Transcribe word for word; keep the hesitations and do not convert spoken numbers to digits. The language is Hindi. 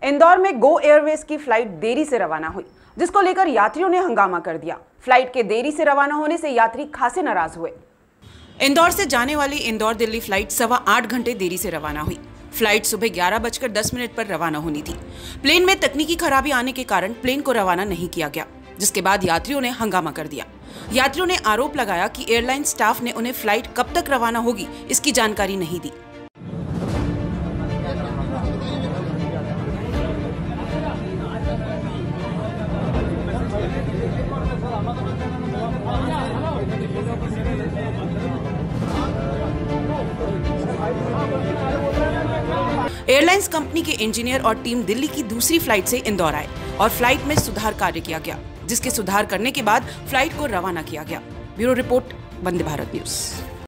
इंदौर में गो एयरवेज की फ्लाइट देरी से रवाना हुई, जिसको लेकर यात्रियों ने हंगामा कर दिया। फ्लाइट के देरी से रवाना होने से यात्री खासे नाराज हुए। इंदौर से जाने वाली इंदौर दिल्ली फ्लाइट सवा आठ घंटे देरी से रवाना हुई। फ्लाइट सुबह ग्यारह बजकर दस मिनट पर रवाना होनी थी। प्लेन में तकनीकी खराबी आने के कारण प्लेन को रवाना नहीं किया गया, जिसके बाद यात्रियों ने हंगामा कर दिया। यात्रियों ने आरोप लगाया कि एयरलाइन स्टाफ ने उन्हें फ्लाइट कब तक रवाना होगी इसकी जानकारी नहीं दी। एयरलाइंस कंपनी के इंजीनियर और टीम दिल्ली की दूसरी फ्लाइट से इंदौर आए और फ्लाइट में सुधार कार्य किया गया, जिसके सुधार करने के बाद फ्लाइट को रवाना किया गया। Bureau report, Vande Bharat news.